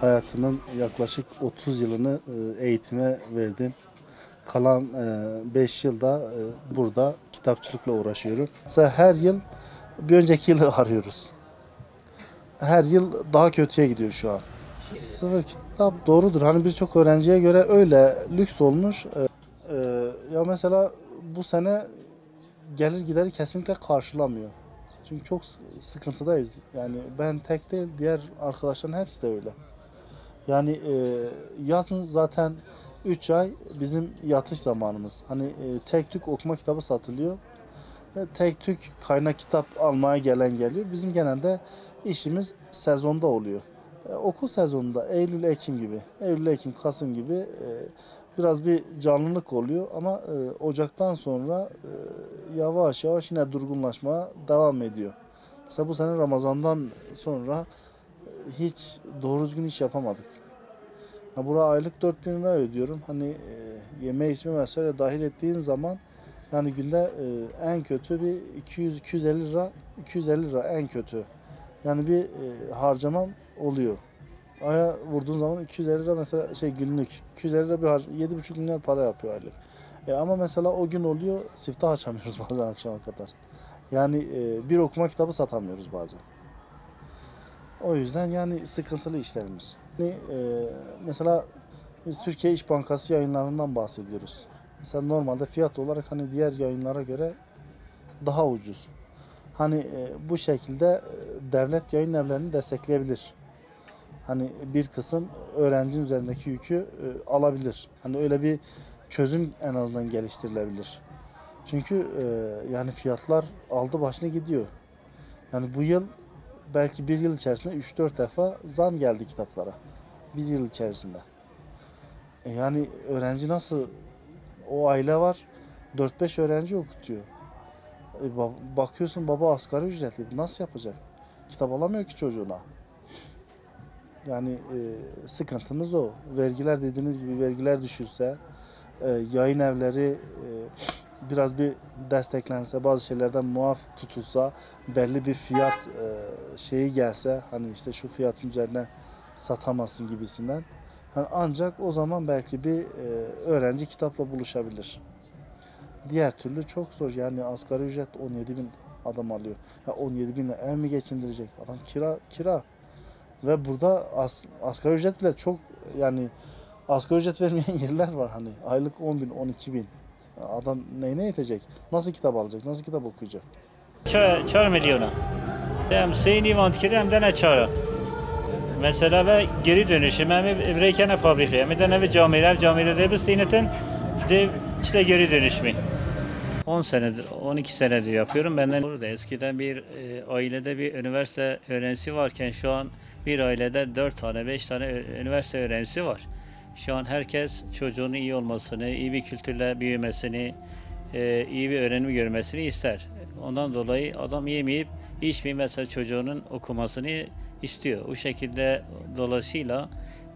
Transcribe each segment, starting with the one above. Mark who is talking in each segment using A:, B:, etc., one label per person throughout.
A: Hayatımın yaklaşık 30 yılını eğitime verdim. Kalan 5 yılda burada kitapçılıkla uğraşıyorum. Mesela her yıl bir önceki yılı arıyoruz. Her yıl daha kötüye gidiyor şu an. Sıfır kitap doğrudur. Hani birçok öğrenciye göre öyle lüks olmuş. Ya mesela bu sene gelir gideri kesinlikle karşılamıyor. Çünkü çok sıkıntıdayız. Yani ben tek değil, diğer arkadaşların hepsi de öyle. Yani yazın zaten 3 ay bizim yatış zamanımız. Hani tek tük okuma kitabı satılıyor. Ve tek tük kaynak kitap almaya gelen geliyor. Bizim genelde işimiz sezonda oluyor. Okul sezonunda Eylül, Ekim gibi, Eylül, Ekim, Kasım gibi biraz bir canlılık oluyor ama Ocak'tan sonra yavaş yavaş yine durgunlaşmaya devam ediyor. Mesela bu sene Ramazan'dan sonra hiç doğru düzgün iş yapamadık. Ha, buraya aylık 4.000 lira ödüyorum. Hani yeme içme vesaire dahil ettiğin zaman yani günde en kötü bir 200-250 lira 250 lira en kötü. Yani bir harcamam oluyor. Aya vurduğun zaman 250 lira mesela günlük. 250 lira bir 7,5 milyar para yapıyor aylık. Ama mesela o gün oluyor siftah açamıyoruz bazen akşama kadar. Yani bir okuma kitabı satamıyoruz bazen. O yüzden yani sıkıntılı işlerimiz. Yani, mesela biz Türkiye İş Bankası yayınlarından bahsediyoruz. Mesela normalde fiyat olarak hani diğer yayınlara göre daha ucuz. Hani bu şekilde devlet yayın evlerini destekleyebilir. Hani bir kısım öğrencinin üzerindeki yükü alabilir. Hani öyle bir çözüm en azından geliştirilebilir. Çünkü yani fiyatlar aldı başını gidiyor. Yani bu yıl belki bir yıl içerisinde 3-4 defa zam geldi kitaplara. Bir yıl içerisinde. Yani öğrenci nasıl, o aile var 4-5 öğrenci okutuyor. Bakıyorsun baba asgari ücretli nasıl yapacak? Kitap alamıyor ki çocuğuna. Yani sıkıntımız o. Vergiler dediğiniz gibi vergiler düşürse, yayın evleri biraz bir desteklense, bazı şeylerden muaf tutulsa, belli bir fiyat şeyi gelse, hani işte şu fiyatın üzerine satamazsın gibisinden. Hani ancak o zaman belki bir öğrenci kitapla buluşabilir. Diğer türlü çok zor. Yani asgari ücret 17 bin adam alıyor. Ya 17 binle ev mi geçindirecek? Adam kira. Ve burada asgari ücret bile çok, yani asgari ücret vermeyen yerler var hani. Aylık 10 bin, 12 bin. Adam neyine yetecek? Nasıl kitap alacak? Nasıl kitap okuyacak?
B: 4 milyona. Hem seyini vantkiri hem de ne çara. Mesela ve geri dönüşüm hem evreyken fabrikaya hem de ne camide de biz teynetin de işte geri dönüşümü. 10 senedir, 12 senedir yapıyorum. Benden burada eskiden bir ailede bir üniversite öğrencisi varken şu an bir ailede 4 tane, 5 tane üniversite öğrencisi var. Şu an herkes çocuğunun iyi olmasını, iyi bir kültürle büyümesini, iyi bir öğrenim görmesini ister. Ondan dolayı adam yemeyip içmeyip mesela çocuğunun okumasını istiyor. O şekilde dolayısıyla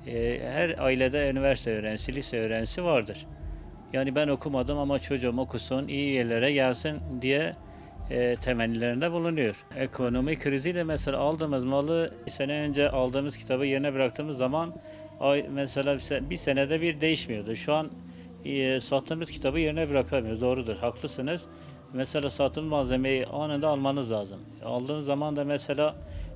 B: her ailede üniversite öğrencisi, lise öğrencisi vardır. Yani ben okumadım ama çocuğum okusun, iyi yerlere gelsin diye temennilerinde bulunuyor. Ekonomi kriziyle mesela aldığımız malı bir sene önce aldığımız kitabı yerine bıraktığımız zaman mesela bir senede bir değişmiyordu. Şu an sattığımız kitabı yerine bırakamıyoruz. Doğrudur, haklısınız. Mesela sattığımız malzemeyi anında almanız lazım. Aldığınız zaman da mesela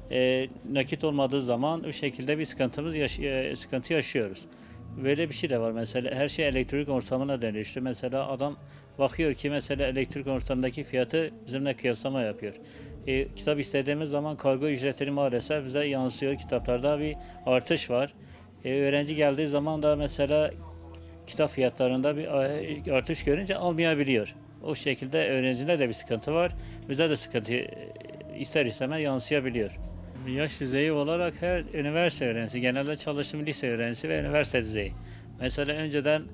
B: nakit olmadığı zaman o şekilde bir sıkıntı yaşıyoruz. Böyle bir şey de var mesela her şey elektrik ortamına dönüştü. Mesela adam bakıyor ki mesela elektrik ortamındaki fiyatı bizimle kıyaslama yapıyor. Kitap istediğimiz zaman kargo ücretleri maalesef bize yansıyor. Kitaplarda bir artış var. Öğrenci geldiği zaman da mesela kitap fiyatlarında bir artış görünce almayabiliyor. O şekilde öğrencide de bir sıkıntı var. Bize de sıkıntı ister istemez yansıyabiliyor. Yaş düzeyi olarak her üniversite öğrencisi, genelde çalıştığım lise öğrencisi ve üniversite düzeyi. Mesela önceden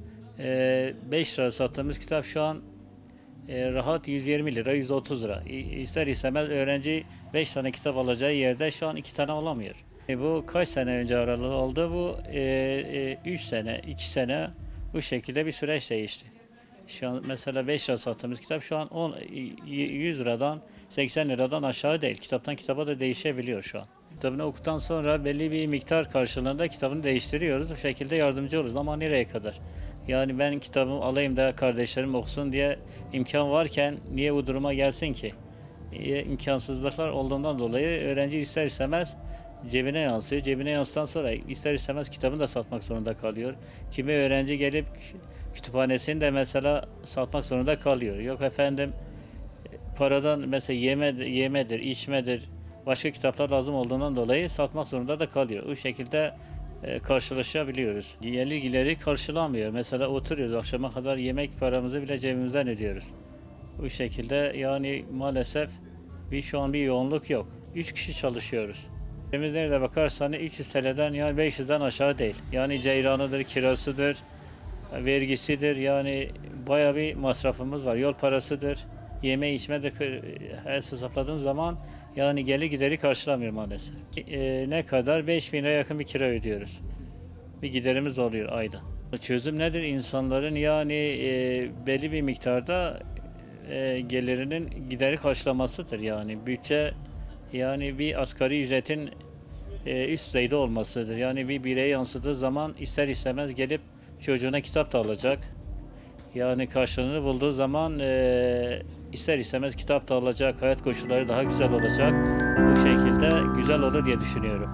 B: 5 lira sattığımız kitap şu an rahat 120 lira, 130 lira. İster istemez öğrenci 5 tane kitap alacağı yerde şu an 2 tane alamıyor. Bu kaç sene önce aralığı oldu? Bu 3 sene, 2 sene bu şekilde bir süreç değişti. Şu an mesela 5 lira sattığımız kitap şu an 100 liradan 80 liradan aşağı değil. Kitaptan kitaba da değişebiliyor şu an. Kitabını okuduktan sonra belli bir miktar karşılığında kitabını değiştiriyoruz. Bu şekilde yardımcı oluruz ama nereye kadar? Yani ben kitabımı alayım da kardeşlerim okusun diye imkan varken niye bu duruma gelsin ki? İmkansızlıklar olduğundan dolayı öğrenci ister istemez cebine yansıyor. Cebine yansıdan sonra ister istemez kitabını da satmak zorunda kalıyor. Kimi öğrenci gelip kütüphanesini de mesela satmak zorunda kalıyor. Yok efendim paradan mesela yemedir, içmedir, başka kitaplar lazım olduğundan dolayı satmak zorunda da kalıyor. Bu şekilde karşılaşabiliyoruz. Gelir gideri karşılamıyor. Mesela oturuyoruz akşama kadar yemek paramızı bile cebimizden ödüyoruz. Bu şekilde yani maalesef şu an bir yoğunluk yok. 3 kişi çalışıyoruz. Temiz nerede bakarsan 300 TL'den yani 500'den aşağı değil. Yani ceyranıdır, kirasıdır, vergisidir. Yani bayağı bir masrafımız var. Yol parasıdır, yeme içme de hesapladığın zaman yani gelir gideri karşılamıyor maalesef. Ne kadar? 5.000 liraya yakın bir kira ödüyoruz. Bir giderimiz oluyor ayda. Çözüm nedir? İnsanların yani belli bir miktarda gelirinin gideri karşılamasıdır. Yani bütçe yani bir asgari ücretin üst düzeyde olmasıdır. Yani bir bireye yansıdığı zaman ister istemez gelip çocuğuna kitap da alacak. Yani karşılığını bulduğu zaman ister istemez kitap da alacak, hayat koşulları daha güzel olacak. Bu şekilde güzel olur diye düşünüyorum.